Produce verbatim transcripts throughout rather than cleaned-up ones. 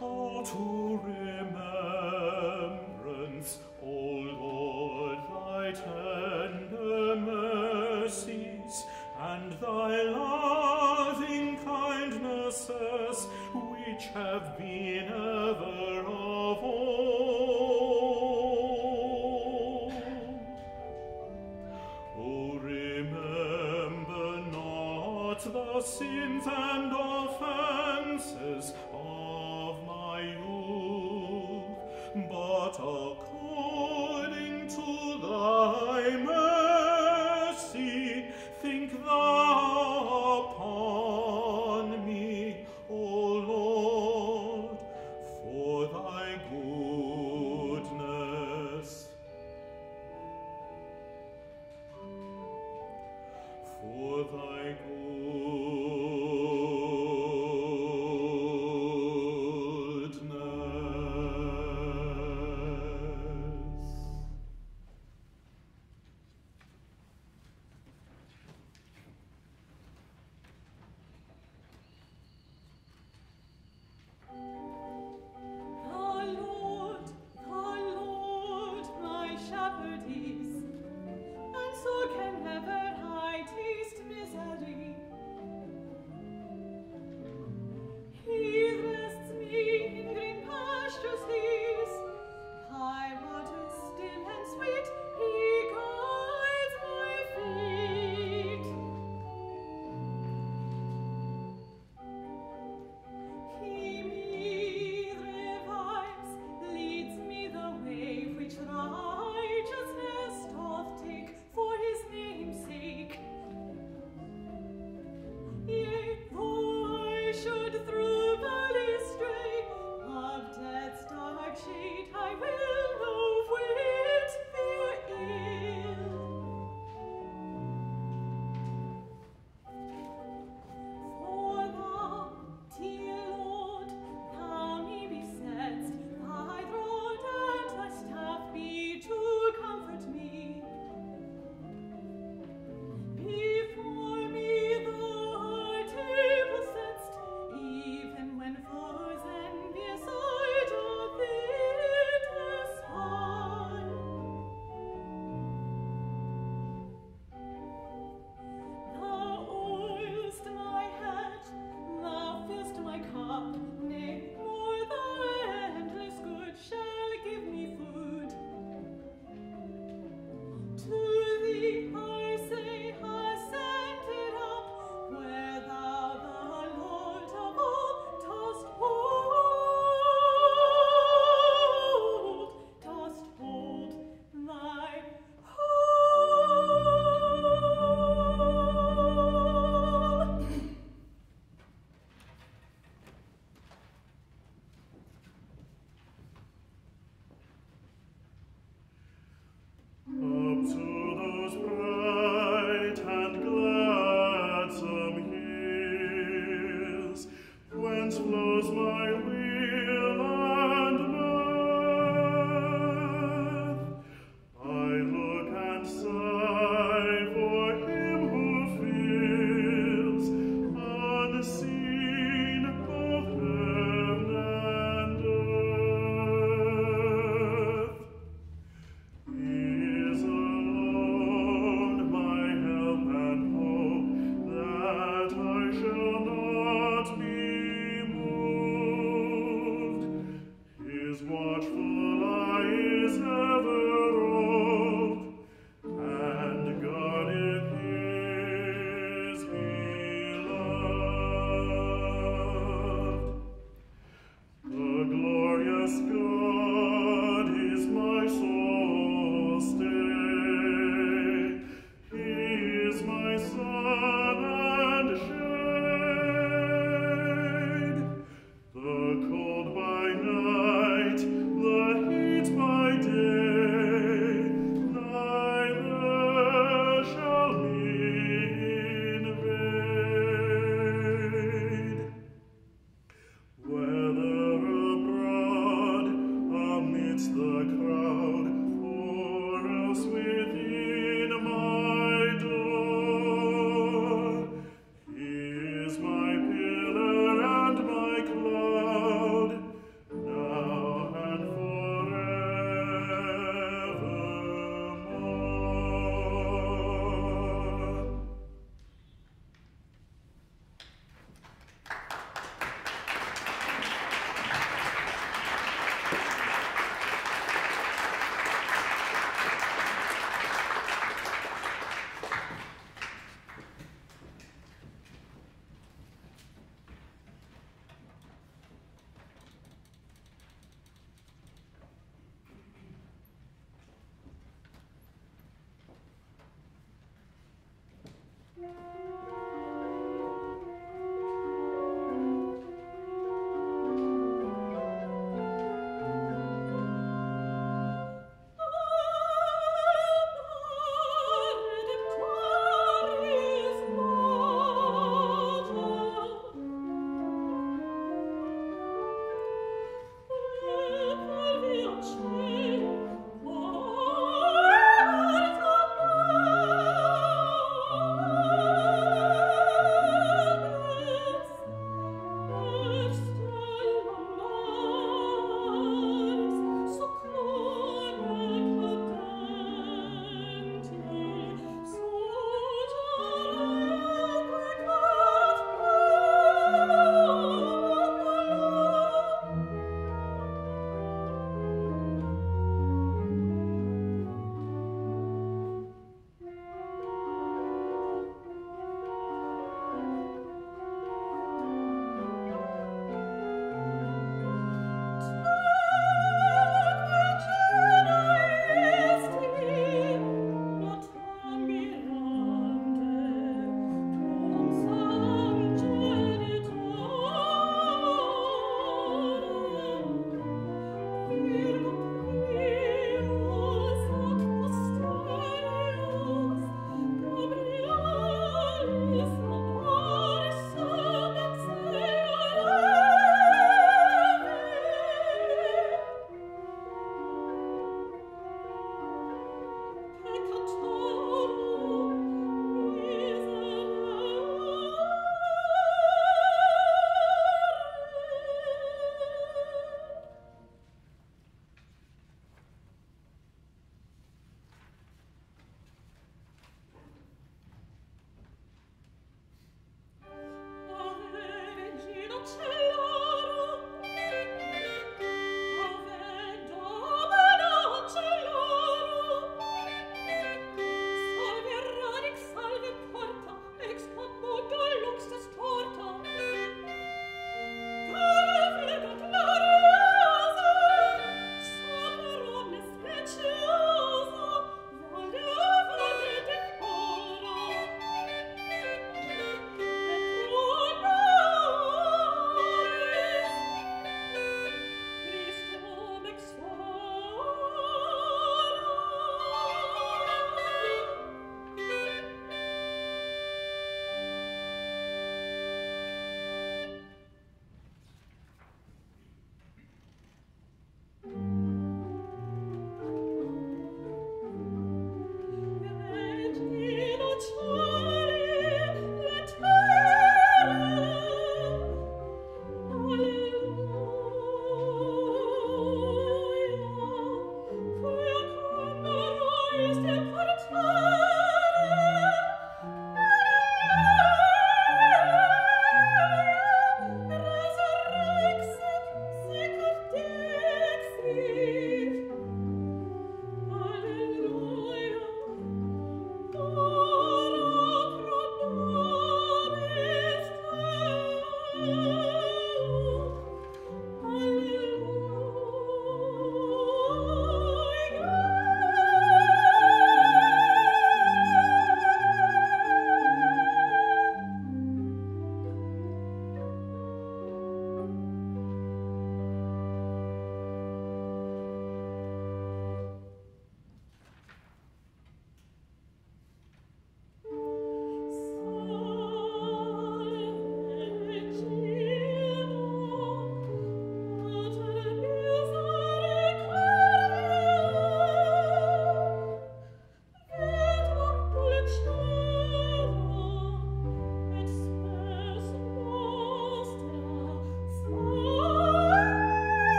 call to remembrance, O Lord, thy tender mercies, and thy loving kindnesses, which have been ever of old. O remember not the sins and offenses of my youth, but according to thy mercy, think thou upon me, O Lord, for thy goodness. For thy shall not be moved.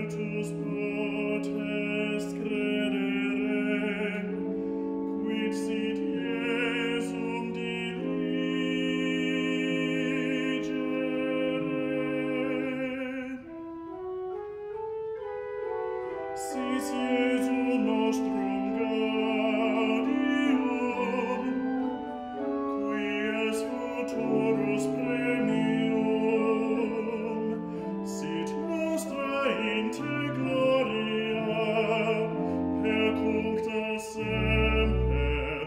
virtus potest credere, quid sit Iesum diligere. Sis Iesum nostrum gaudium, qui es futurus premium, sit nostra inte gloria, per cuncta semper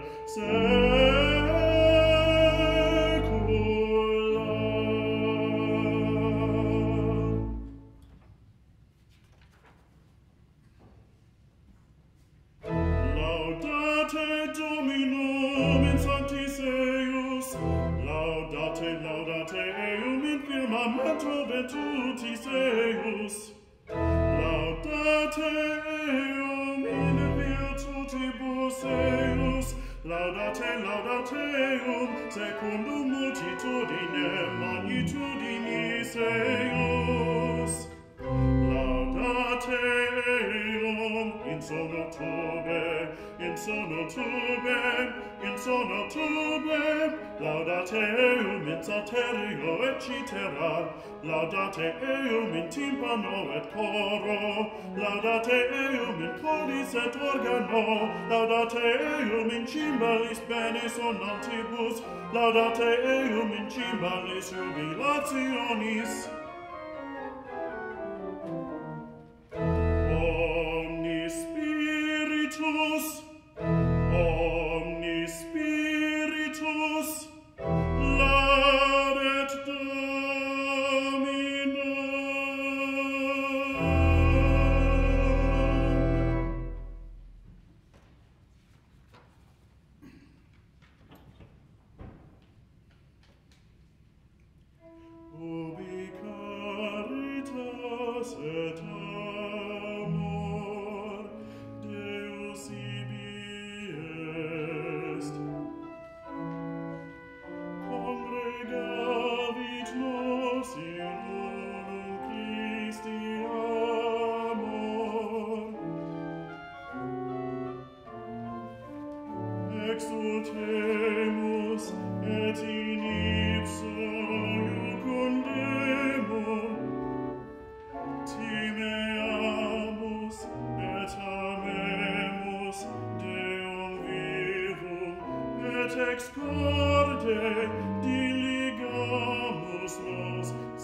saecula. Laudate Dominum in sanctis eius, laudate, laudate eum in firmamento virtutis eius, laudate eum in virtutibus eius, laudate, laudate eum secundum multitudinem magnitudinis eius, laudate eum in sono tube, in sono tube, in sono tube, laudate eum in salterio et citera, laudate eum in timpano et coro, laudate eum in colis et organo, laudate eum in cymbalis bene sonantibus, laudate eum in cymbalis jubilationis. Omni spiritus, omni spiritus, laudet Dominum. Ubi caritas et amor Deus ibi est, congregavit nos in unum Christi amor, exultemus et in ipso iucundemur, timeamus et amemus Deum vivum, et ex corde diligamus nos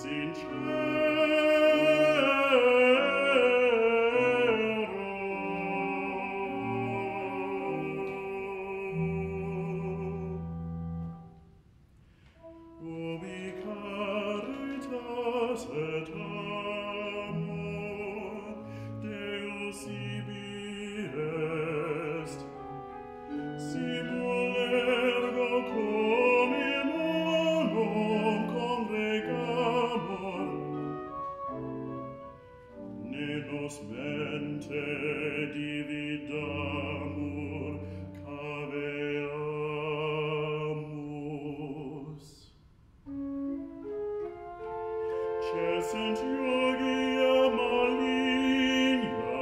sincero. Ubi caritas et amor Deus ibi est, simul ergo cum in unum congregamur, ne nos mente dividamur caveamus. Cessent Yogia maligna,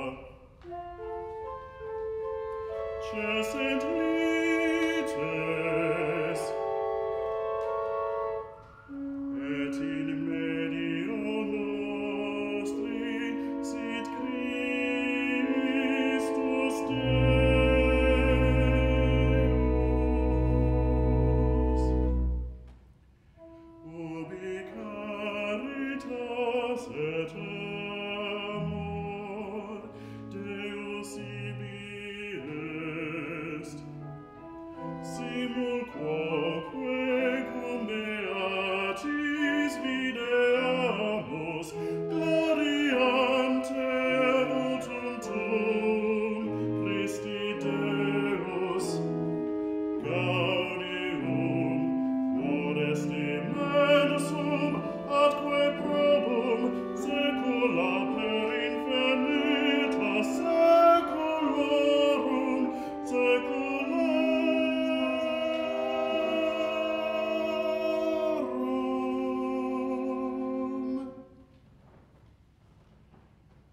cessent lites, et in medio nostri sit Christus Deus. Ubi caritas et amor Deus ibi est, simul quoque cum beatis videamus gloriante vultum tuum Christi Deus, gaudium modeste mensum atque probum secula per infinitas saeculorum saeculorum.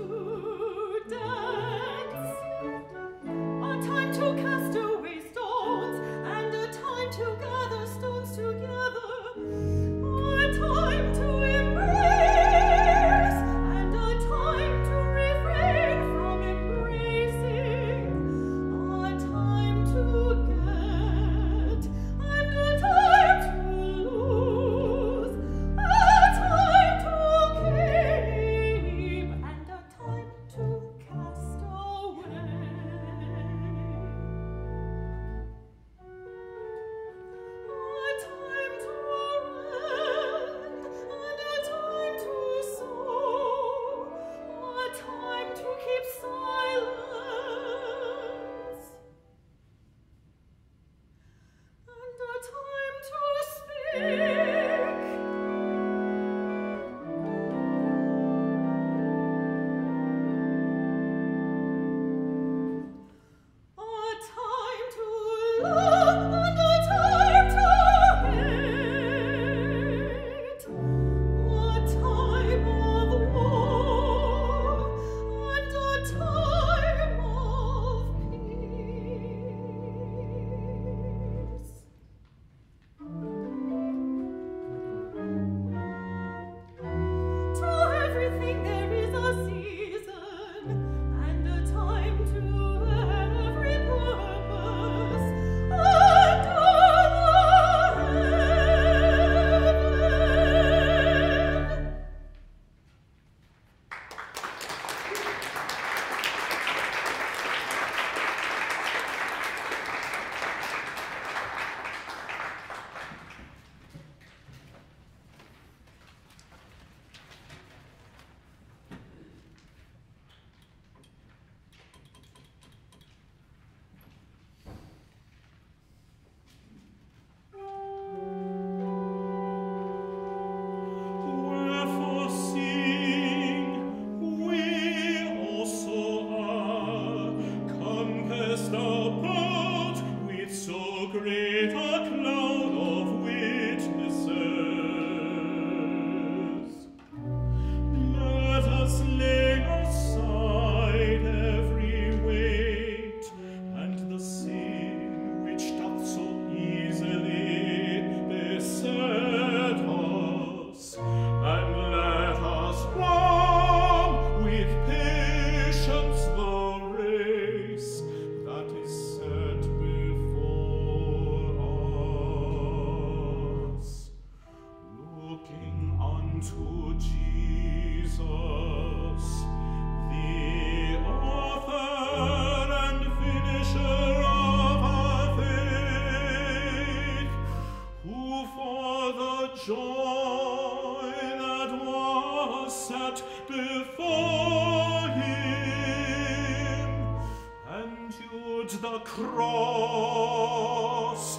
cross,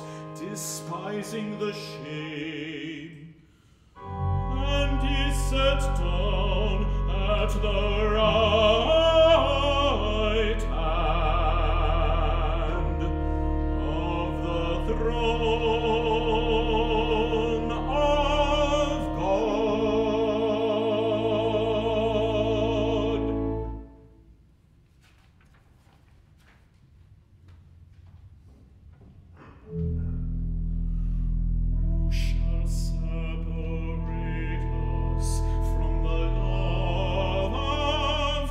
despising the shame, and he sat down at the right hand of the throne of God. Who shall separate us from the love of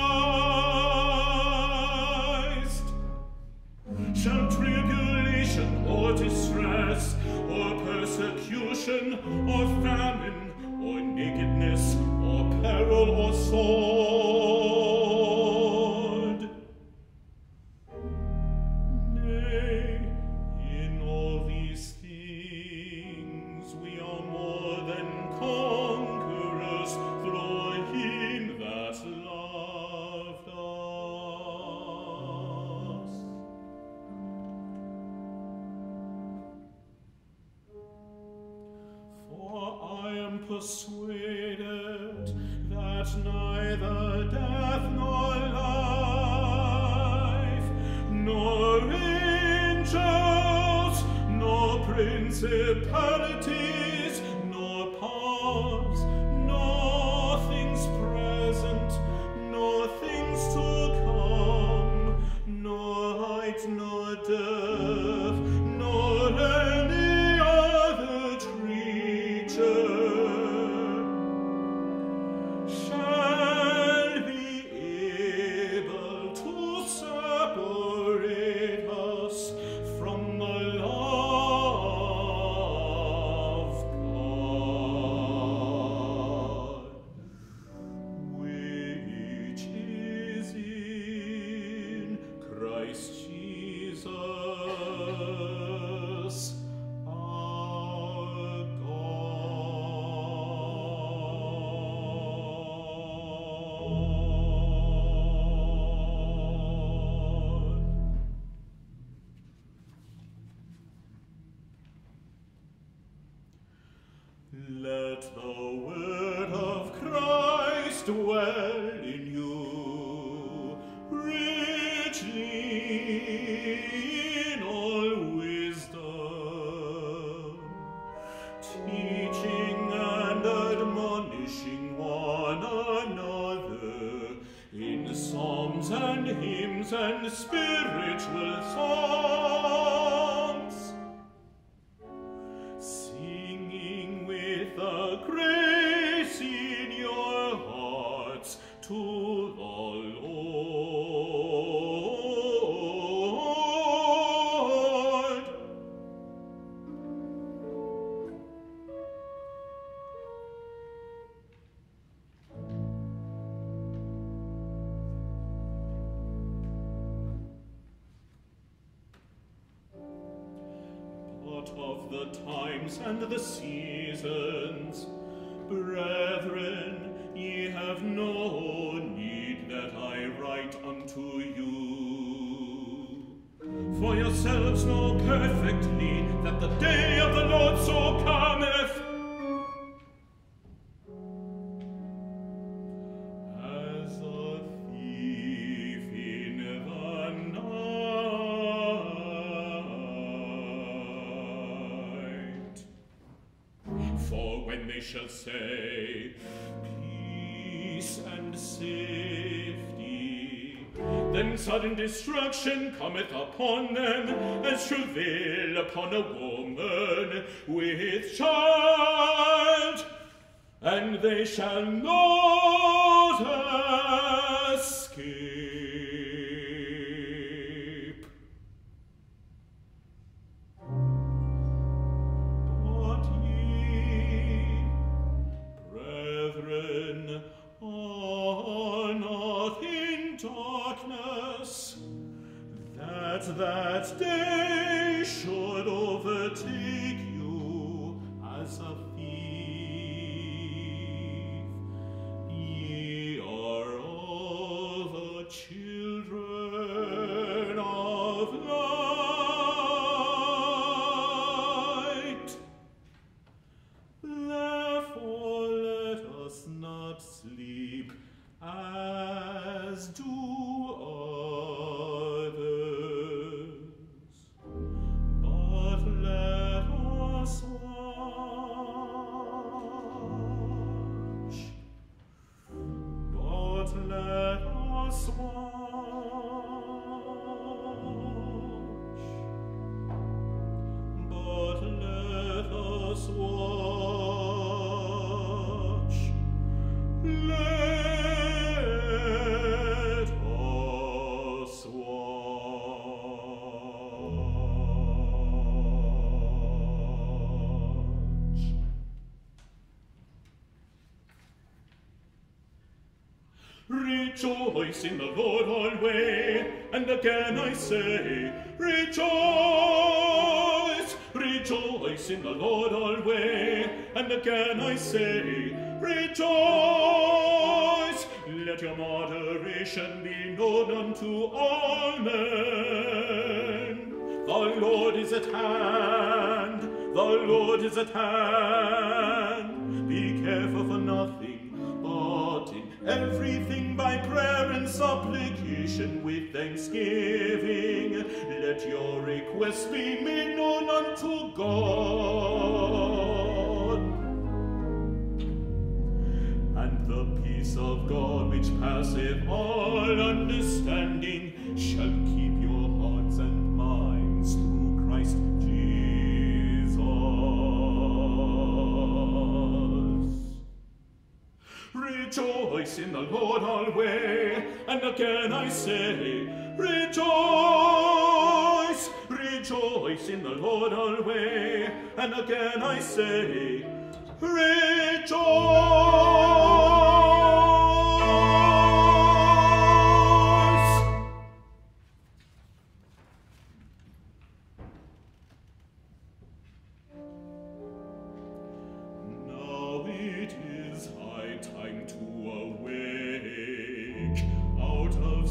Christ? Shall tribulation or distress, or persecution, or famine, or nakedness, or peril, or sword? Nay, in all these things we are more than conquerors through him that loved us. For I am persuaded that neither death nor life, nor angels, nor principalities, nor powers, nor things present, nor Christ dwell in you, richly in all wisdom, teaching and admonishing one another in psalms and hymns and spiritual songs, singing with a grace in your hearts to the Lord. But of the times and the seasons, brethren, ye have no need that I write unto you. For yourselves know perfectly that the day of the Lord so cometh, as a thief in the night. For when they shall say, peace and safety, then sudden destruction cometh upon them, as travail upon a woman with child, and they shall not escape. But ye, brethren, are not in darkness, that that day should overtake you as a thief. Ye are all the children of light. Therefore let us not sleep as do others, but let us watch, but let us watch, but let us watch, let us watch. Rejoice in the Lord always, and again I say, rejoice! Rejoice in the Lord always, and again I say, rejoice! Let your moderation be known unto all men. The Lord is at hand, the Lord is at hand. Be careful for nothing, but in everything by prayer and supplication with thanksgiving, let your requests be made known unto God. And the peace of God, which passeth all understanding, shall keep your hearts and minds through Christ Jesus. Rejoice in the Lord always, and again I say, rejoice! Rejoice in the Lord always, and again I say, rejoice! Now it is high time to awake out of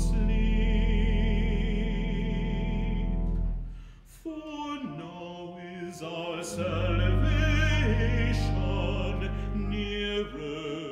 sleep, for now is our salvation nearer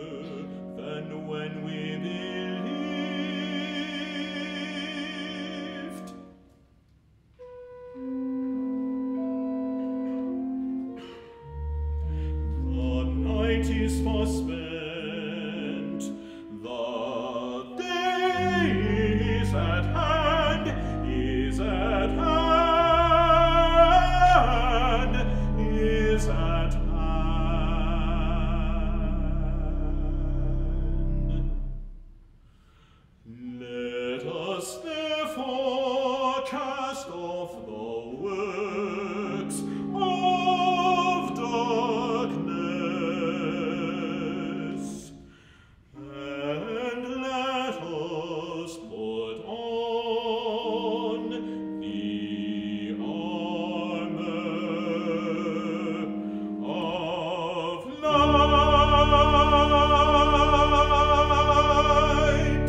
us therefore cast off the works of darkness, and let us put on the armor of light.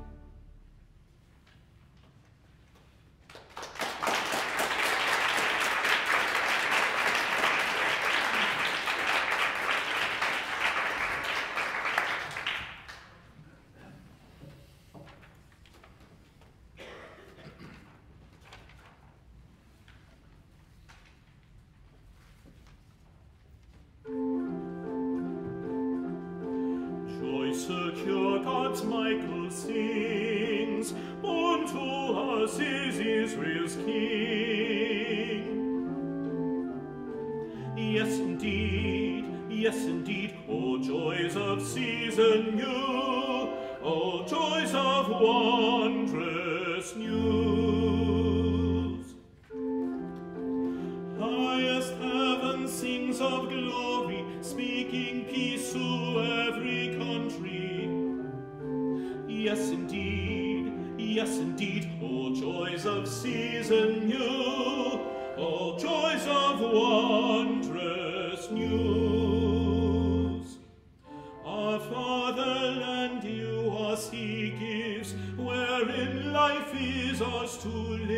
Joy secure God's Michael sings, unto us is Israel's King. Yes, indeed, yes, indeed, O joys of season new, O joys of wondrous news. Highest heaven sings of glory, speaking peace to every country. Yes, indeed, yes, indeed, O joys of season new, O joys of wondrous news. Our fatherland you us he gives, wherein life is ours to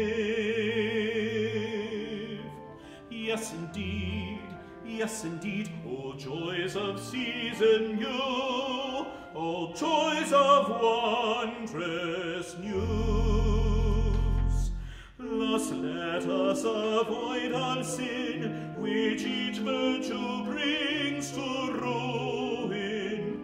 live. Yes, indeed, yes, indeed, O joys of season new, O joys of wondrous news. Thus let us avoid all sin, which each virtue brings to ruin.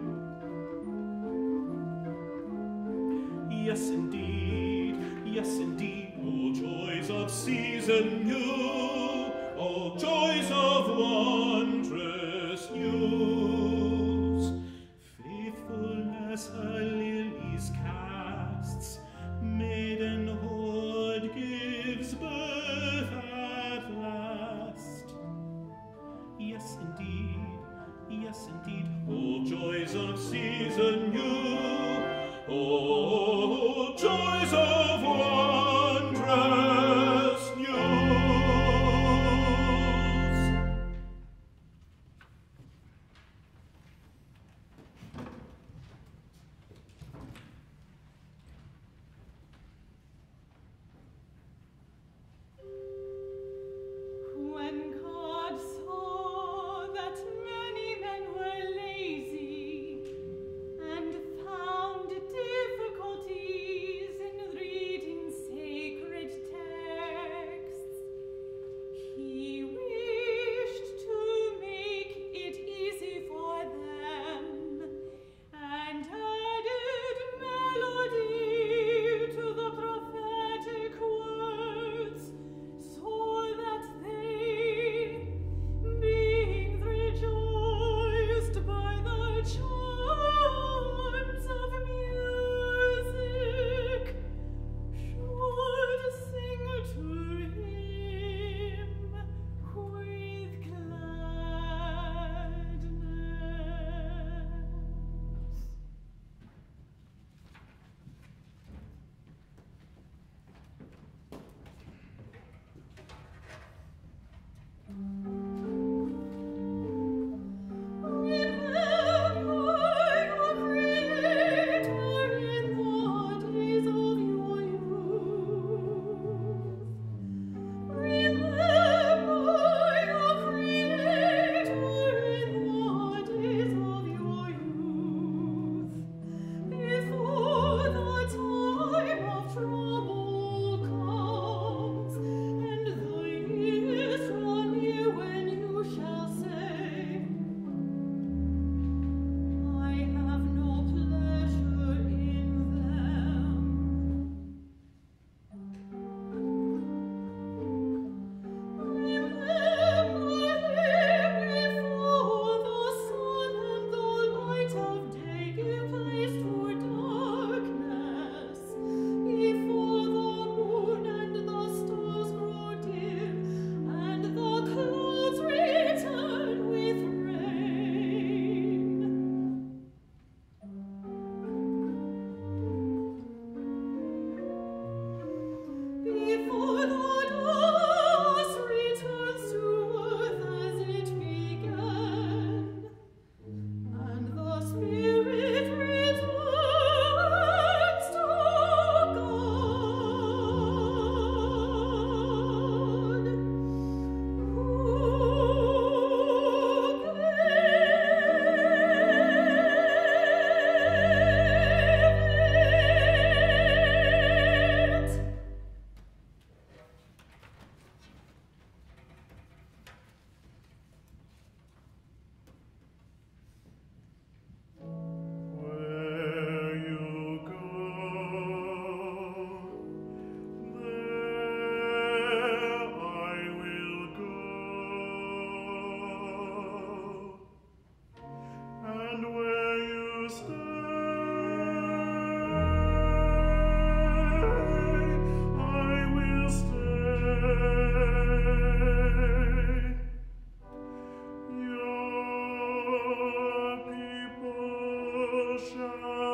Yes, indeed, yes, indeed, O joys of season new, O joys of wondrous news. Faithfulness her lilies casts, maidenhood gives birth at last. Yes, indeed, yes, indeed, O joys of season new, O joys of wondrous news. When God saw that many men were lazy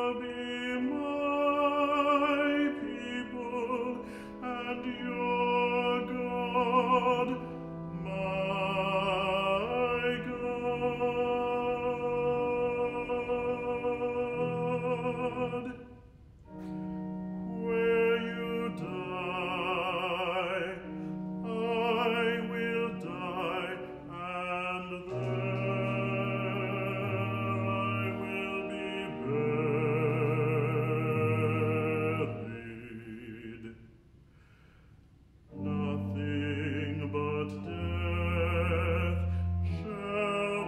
shall be my people, and your God my God. Where you die, I will die, and there I will be buried. Nothing but death shall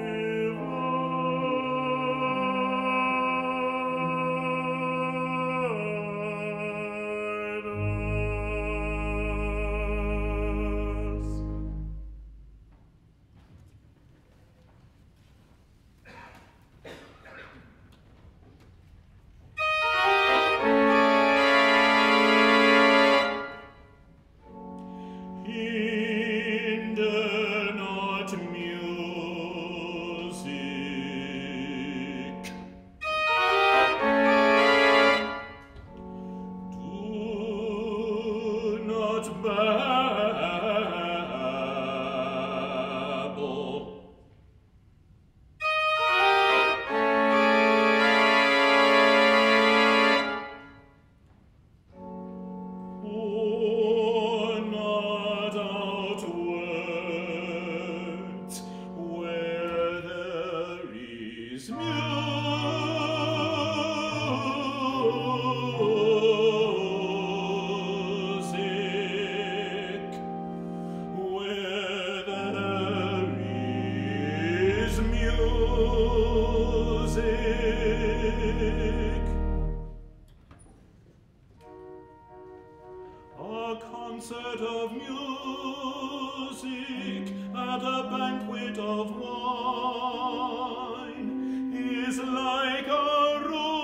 divide us. Hinder not music. Do not babble. Pour not out words where there is music. Where there is music. A concert of music at a banquet of wine is like a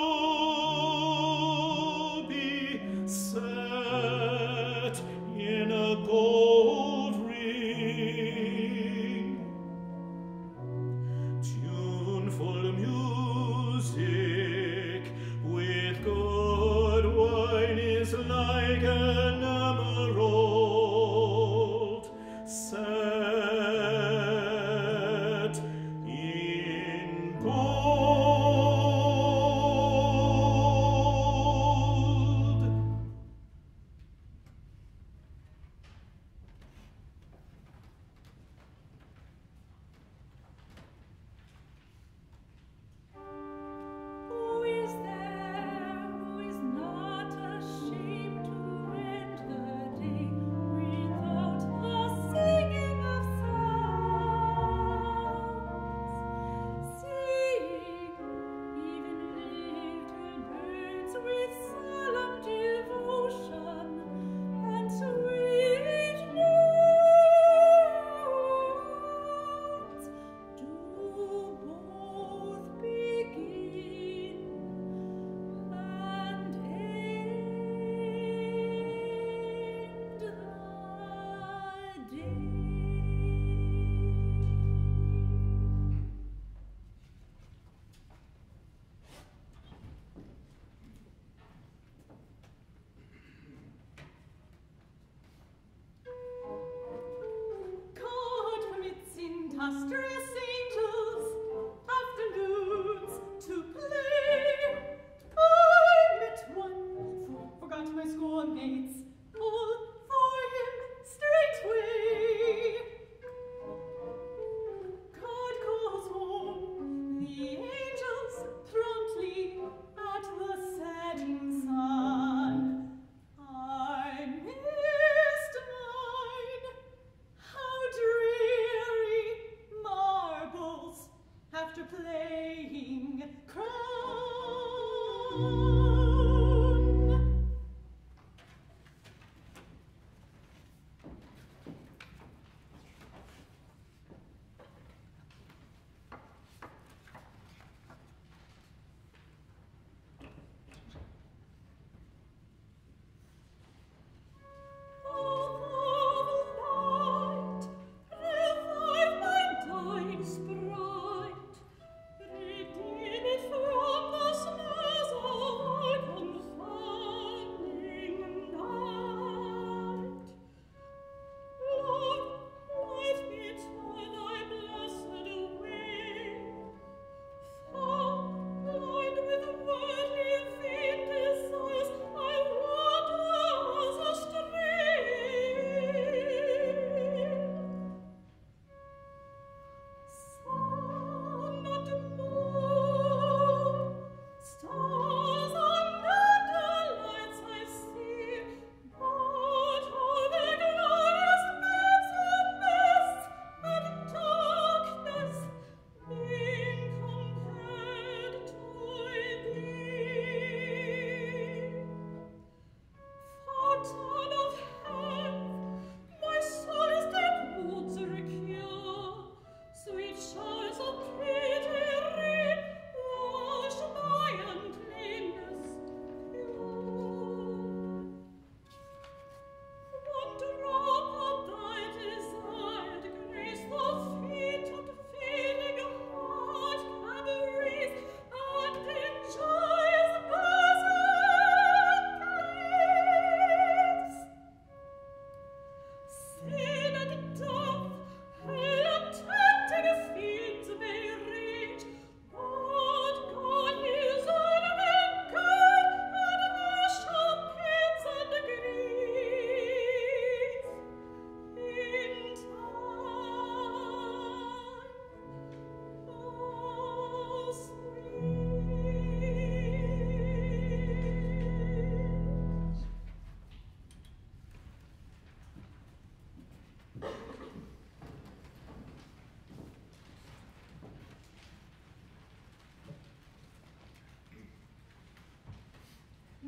ruby set in a gold ring. Tuneful music with good wine is like an emerald set in gold.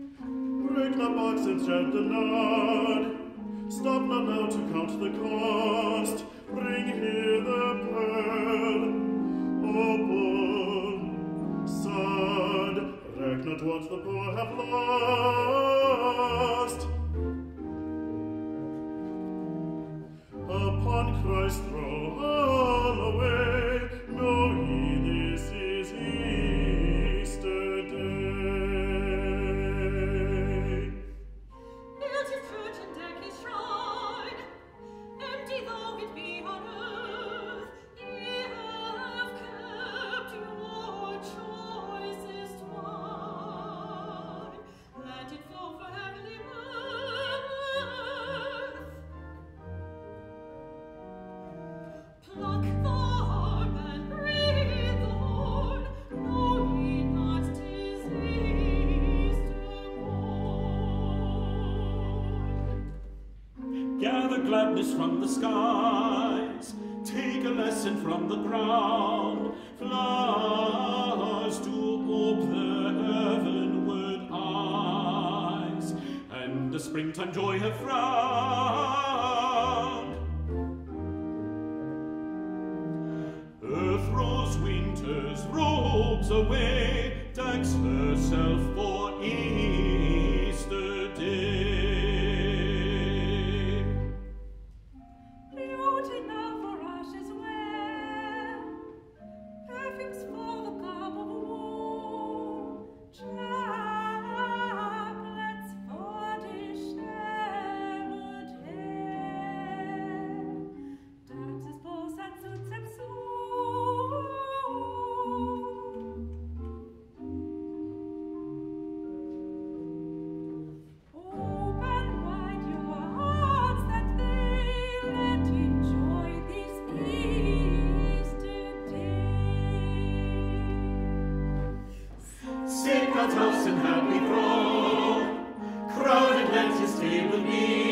Break not box and strap the nod. Stop not now to count the cost. Bring here the pearl. Open, sad, reck not what the poor have lost. Upon Christ throw all away. Know ye this is Easter day. Build his church and deck his shrine, empty though it be on earth, ye have kept your choicest wine. Let it flow for heavenly mirth. Pluck the harp and breathe the horn. Know ye not 'tis Easter morn? Gather gladness from the skies, take a lesson from the ground. Flowers do ope their heavenward eyes, and a springtime joy have found. Earth throws winter's robes away, decks herself for Easter day. Beauty now for ashes wear, perfumes for the garb of woe, chaplets for disheveled hair, dances, bows, and suits and so. Open wide your hearts that they let enjoy this Easter day. Sing God's house and happy throne, crowded let his table be.